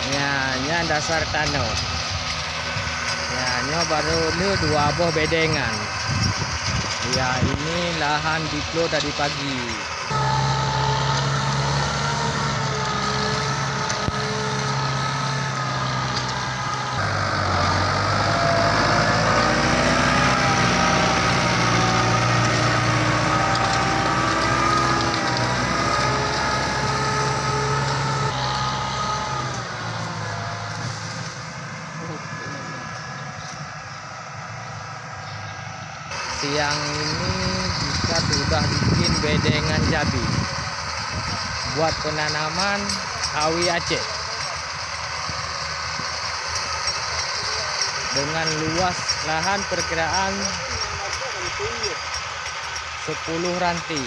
nya dasar tanah. Nya baru ini 2 buah bedengan. Ya, ini lahan diplo tadi pagi. Siang ini kita sudah bikin bedengan cabai buat penanaman kawi Aceh dengan luas lahan perkiraan 10 ranting.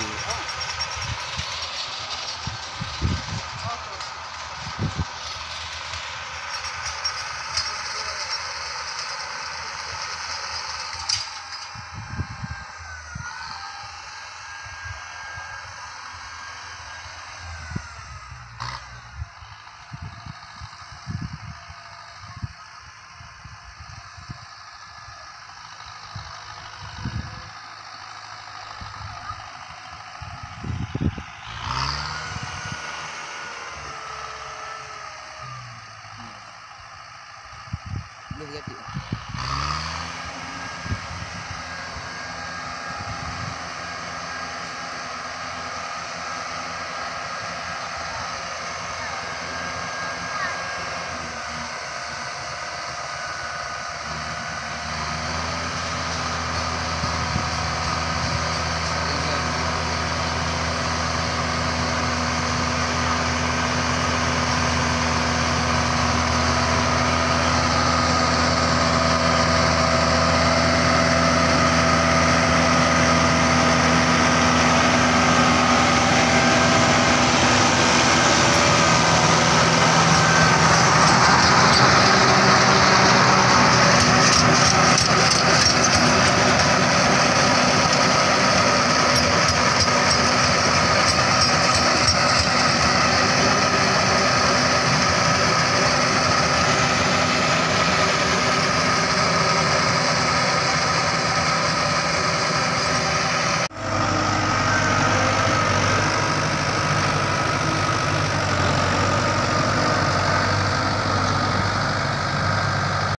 Belum jadi.